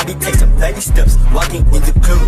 Maybe take some baby steps, walking in the club.